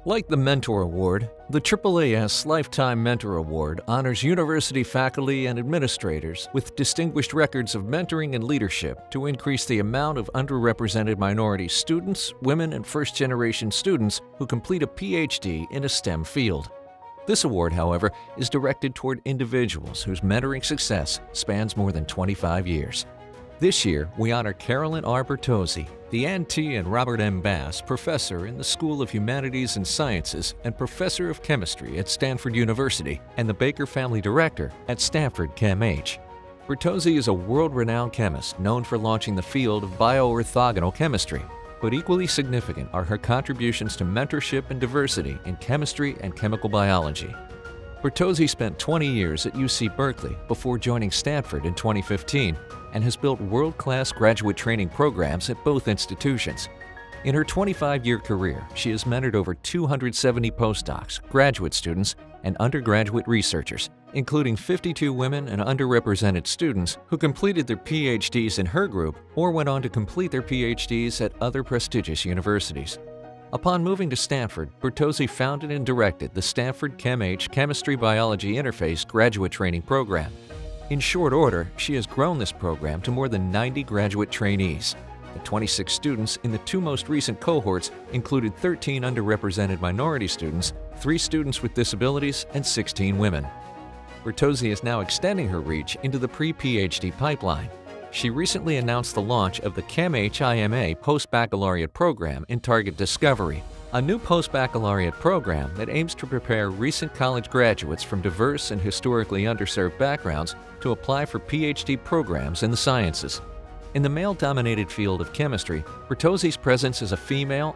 Like the Mentor Award, the AAAS Lifetime Mentor Award honors university faculty and administrators with distinguished records of mentoring and leadership to increase the amount of underrepresented minority students, women, and first-generation students who complete a PhD in a STEM field. This award, however, is directed toward individuals whose mentoring success spans more than 25 years. This year, we honor Carolyn R. Bertozzi, the Ann T. and Robert M. Bass Professor in the School of Humanities and Sciences and Professor of Chemistry at Stanford University, and the Baker Family Director at Stanford ChemH. Bertozzi is a world-renowned chemist known for launching the field of bioorthogonal chemistry, but equally significant are her contributions to mentorship and diversity in chemistry and chemical biology. Bertozzi spent 20 years at UC Berkeley before joining Stanford in 2015 and has built world-class graduate training programs at both institutions. In her 25-year career, she has mentored over 270 postdocs, graduate students, and undergraduate researchers, including 52 women and underrepresented students who completed their PhDs in her group or went on to complete their PhDs at other prestigious universities. Upon moving to Stanford, Bertozzi founded and directed the Stanford ChemH Chemistry Biology Interface graduate training program. In short order, she has grown this program to more than 90 graduate trainees. The 26 students in the two most recent cohorts included 13 underrepresented minority students, 3 students with disabilities, and 16 women. Bertozzi is now extending her reach into the pre-PhD pipeline. She recently announced the launch of the ChemH-IMA Post-Baccalaureate Program in Target Discovery, a new post-baccalaureate program that aims to prepare recent college graduates from diverse and historically underserved backgrounds to apply for PhD programs in the sciences. In the male-dominated field of chemistry, Bertozzi's presence as a female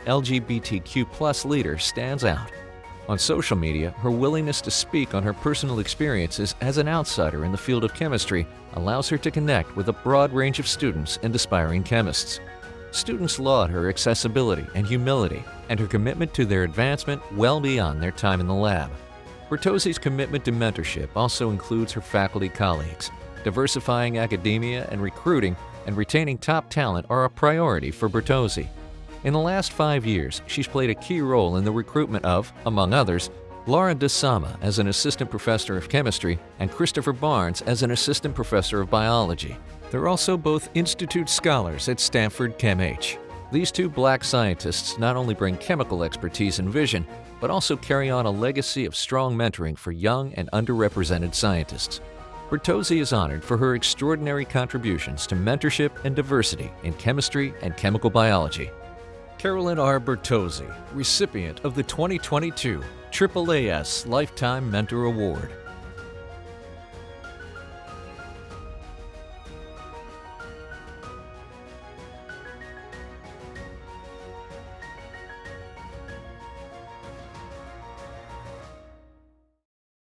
LGBTQ+ leader stands out. On social media, her willingness to speak on her personal experiences as an outsider in the field of chemistry allows her to connect with a broad range of students and aspiring chemists. Students laud her accessibility and humility and her commitment to their advancement well beyond their time in the lab. Bertozzi's commitment to mentorship also includes her faculty colleagues. Diversifying academia and recruiting and retaining top talent are a priority for Bertozzi. In the last 5 years, she's played a key role in the recruitment of, among others, Laura DeSama as an assistant professor of chemistry and Christopher Barnes as an assistant professor of biology. They're also both institute scholars at Stanford ChemH. These two black scientists not only bring chemical expertise and vision, but also carry on a legacy of strong mentoring for young and underrepresented scientists. Bertozzi is honored for her extraordinary contributions to mentorship and diversity in chemistry and chemical biology. Carolyn R. Bertozzi, recipient of the 2022 AAAS Lifetime Mentor Award.